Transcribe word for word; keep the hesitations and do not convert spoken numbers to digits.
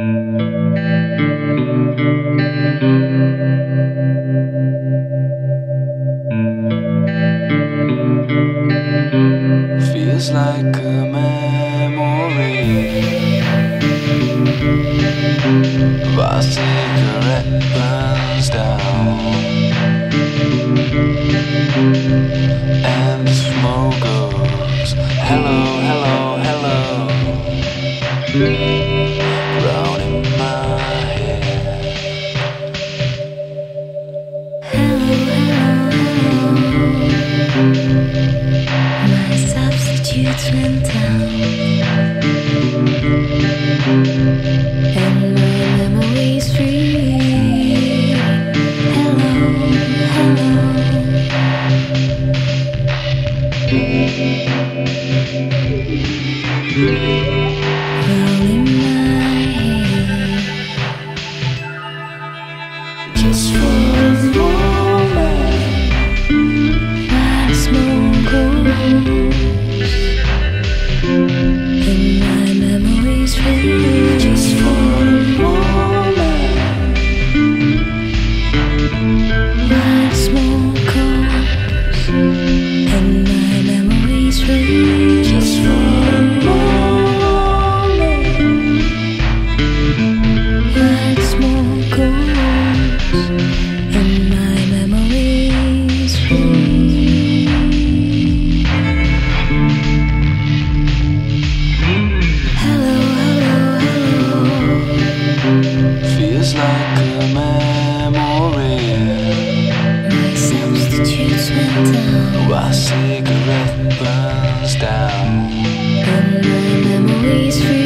Feels like a memory of a cigarette burns down and the smoke goes hello, hello, hello round in my head. Hello, hello, hello. My substitutes went down and my memories free. Hello, hello. Rolling my head just for a moment. My smoke goes and my memories fade just for a moment. My smoke goes and my memories fade just for a moment. My smoke goes and my memories fade. Hello, hello, hello. Feels like a memory My substitutes went down while a cigarette burns down and my memories free.